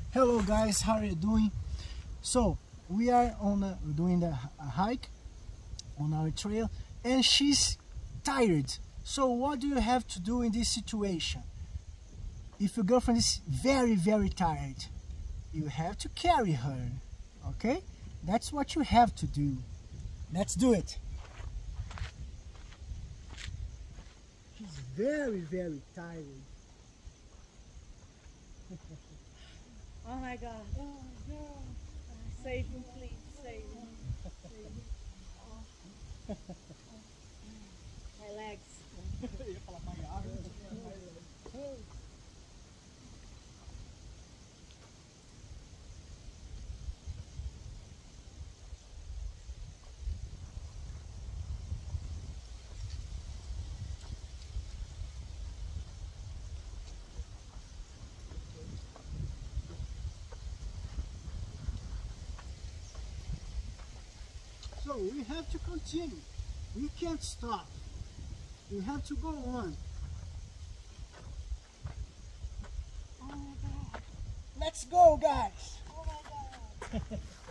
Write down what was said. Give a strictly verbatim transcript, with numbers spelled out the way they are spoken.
Hello guys, how are you doing? So we are on a, doing the a hike on our trail and she's tired. So what do you have to do in this situation? If your girlfriend is very very tired, you have to carry her, okay? That's what you have to do. Let's do it. She's very very tired. Oh my God. Oh, girl. Save me, please. Save me. Save me. Oh. My legs. So we have to continue. We can't stop. We have to go on. Oh my God. Let's go, guys. Oh my God.